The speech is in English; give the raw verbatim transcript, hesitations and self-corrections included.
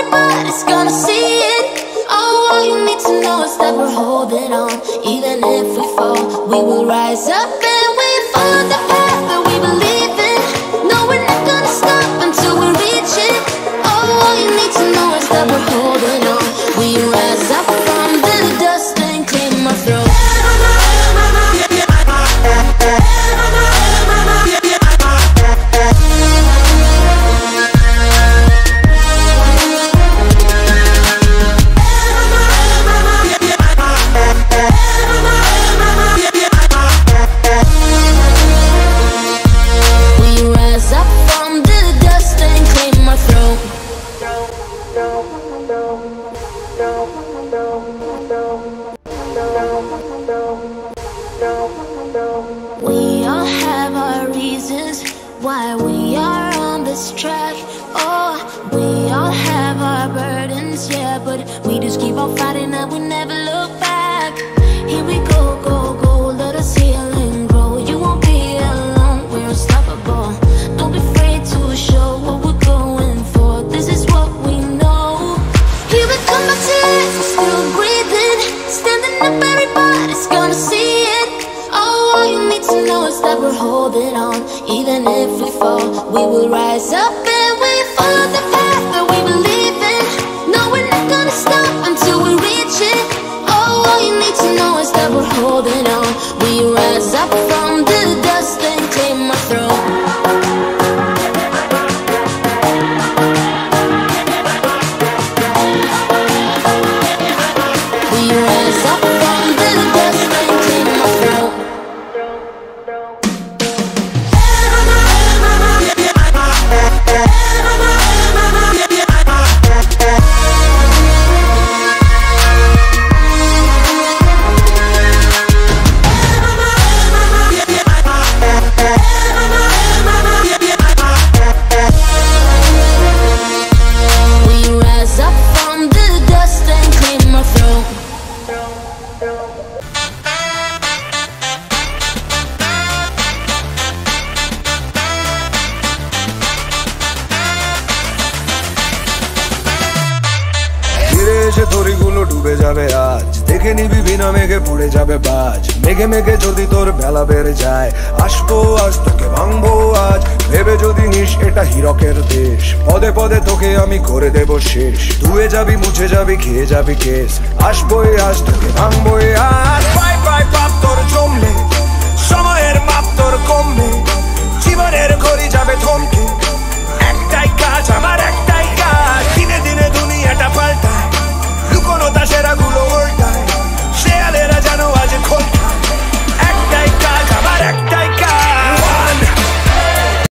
everybody's gonna see it. Oh, all you need to know is that we're holding on. Even if we fall, we will rise up and we follow the path that we believe in. No, we're not gonna stop until we reach it. Oh, all you need to know is that we're holding on. We rise up from the dust and clean my throat. We all have our reasons why we are on this track. Oh, we all have our burdens, yeah, but we just keep on fighting and we never look back. Here we go, go, go, let us heal and grow. You won't be alone, we're unstoppable. Don't be afraid to show what we're going for. This is what we know. Here we come back to life, we're still breathing. Standing up, everybody's gonna see it. Oh, all you need to know is that we're holding on. Even if we fall, we will rise up and we follow the path that we believe in. No, we're not gonna stop until we reach it. Oh, all you need to know is that we're holding on. We rise up from the dust and clear my throat. We rise up from the dust and clear my throat. তরিগুলো ডুবে যাবে আজ, দেখে নিবি বিনা মেঘে পুড়ে যাবে বাজ। মেঘে মেঘে যদি তোর বেলা বেড়ে যায়, আসবো আজ তোকে ভাঙবো আজ। ভেবে যদি নিস এটা হীরকের দেশ, পদে পদে তোকে আমি করে দেব শেষ। ধুয়ে যাবি মুছে যাবি খেয়ে যাবি কেস, আসবোই আজ তোকে ভাঙবোই আজ।